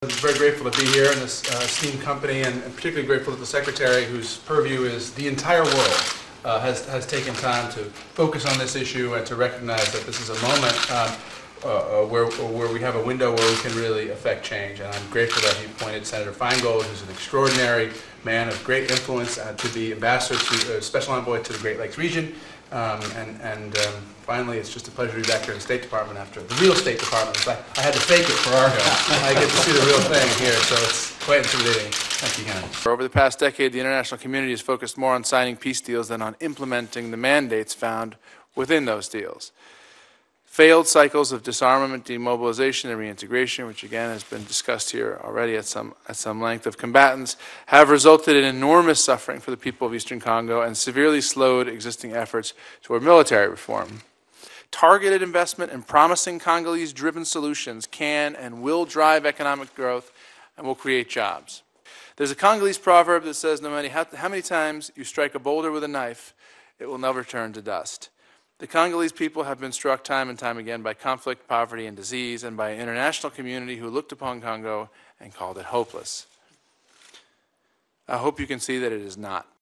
I'm very grateful to be here in this esteemed company, and particularly grateful that the Secretary, whose purview is the entire world, has taken time to focus on this issue and to recognize that this is a moment where we have a window where we can really affect change. And I'm grateful that he appointed Senator Feingold, who's an extraordinary man of great influence, to be ambassador to Special Envoy to the Great Lakes region. Finally, it's just a pleasure to be back here in the State Department after the real State Department. I had to fake it for Argo. I get to see the real thing here, so it's quite intimidating. Thank you, Ken. Over the past decade, the international community has focused more on signing peace deals than on implementing the mandates found within those deals. Failed cycles of disarmament, demobilization, and reintegration, which again has been discussed here already at some length, of combatants, have resulted in enormous suffering for the people of Eastern Congo and severely slowed existing efforts toward military reform. Targeted investment in promising Congolese-driven solutions can and will drive economic growth and will create jobs. There's a Congolese proverb that says, no matter how many times you strike a boulder with a knife, it will never turn to dust. The Congolese people have been struck time and time again by conflict, poverty, and disease, and by an international community who looked upon Congo and called it hopeless. I hope you can see that it is not.